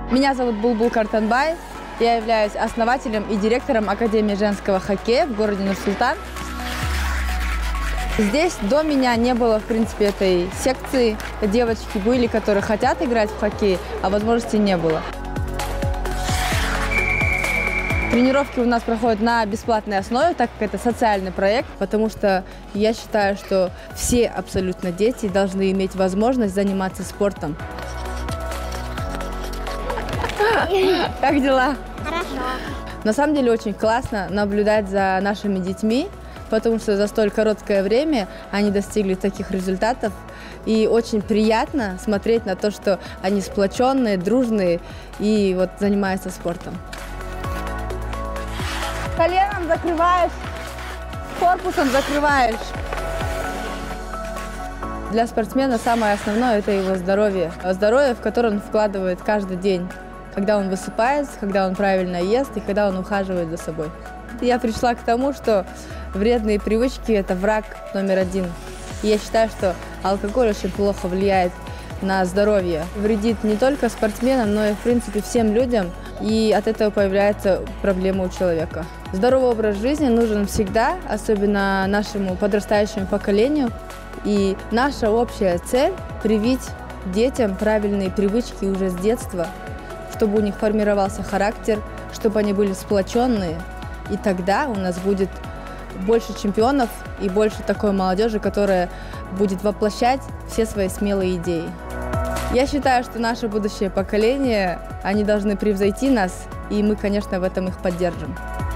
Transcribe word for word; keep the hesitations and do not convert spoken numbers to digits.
Меня зовут Булбул Картанбай. Я являюсь основателем и директором Академии женского хоккея в городе Нур-Султан. Здесь до меня не было, в принципе, этой секции. Девочки были, которые хотят играть в хоккей, а возможности не было. Тренировки у нас проходят на бесплатной основе, так как это социальный проект, потому что я считаю, что все абсолютно дети должны иметь возможность заниматься спортом. Как дела? Хорошо. На самом деле очень классно наблюдать за нашими детьми, потому что за столь короткое время они достигли таких результатов. И очень приятно смотреть на то, что они сплоченные, дружные и вот занимаются спортом. Коленом закрываешь, корпусом закрываешь. Для спортсмена самое основное – это его здоровье. Здоровье, в которое он вкладывает каждый день. Когда он высыпается, когда он правильно ест и когда он ухаживает за собой. Я пришла к тому, что вредные привычки – это враг номер один. И я считаю, что алкоголь очень плохо влияет на здоровье. Вредит не только спортсменам, но и, в принципе, всем людям. И от этого появляются проблемы у человека. Здоровый образ жизни нужен всегда, особенно нашему подрастающему поколению. И наша общая цель – привить детям правильные привычки уже с детства, чтобы у них формировался характер, чтобы они были сплоченные. И тогда у нас будет больше чемпионов и больше такой молодежи, которая будет воплощать все свои смелые идеи. Я считаю, что наше будущее поколение, они должны превзойти нас, и мы, конечно, в этом их поддержим.